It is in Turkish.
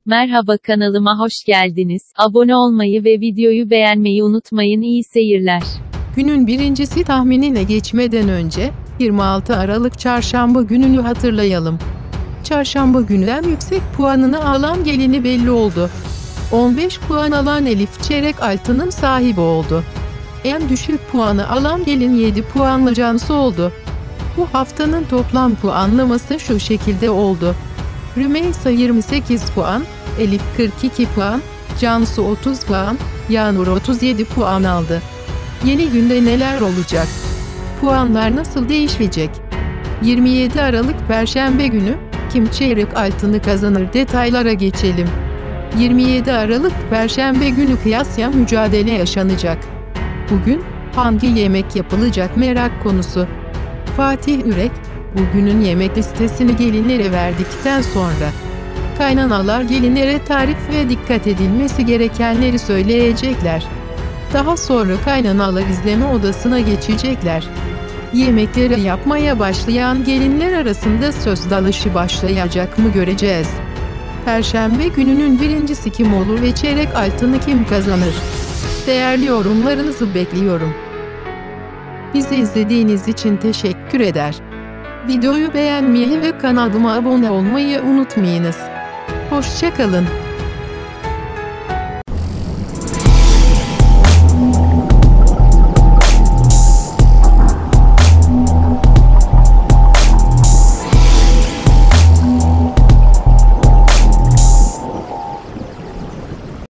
Merhaba, kanalıma hoş geldiniz. Abone olmayı ve videoyu beğenmeyi unutmayın. İyi seyirler. Günün birincisi tahminine geçmeden önce 26 Aralık Çarşamba gününü hatırlayalım. Çarşamba günü en yüksek puanını alan gelini belli oldu. 15 puan alan Elif çeyrek altının sahibi oldu. En düşük puanı alan gelin 7 puanla Cansu oldu. Bu haftanın toplam puanlaması şu şekilde oldu. Rümeysa 28 puan, Elif 42 puan, Cansu 30 puan, Yağmur 37 puan aldı. Yeni günde neler olacak? Puanlar nasıl değişecek? 27 Aralık Perşembe günü kim çeyrek altını kazanır detaylara geçelim. 27 Aralık Perşembe günü kıyasya mücadele yaşanacak. Bugün hangi yemek yapılacak merak konusu. Fatih Ürek, bugünün yemek listesini gelinlere verdikten sonra kaynanalar gelinlere tarif ve dikkat edilmesi gerekenleri söyleyecekler. Daha sonra kaynanalar izleme odasına geçecekler. Yemekleri yapmaya başlayan gelinler arasında söz dalışı başlayacak mı göreceğiz. Perşembe gününün birincisi kim olur ve çeyrek altını kim kazanır? Değerli yorumlarınızı bekliyorum. Bizi izlediğiniz için teşekkür eder. Videoyu beğenmeyi ve kanalıma abone olmayı unutmayınız. Hoşça kalın.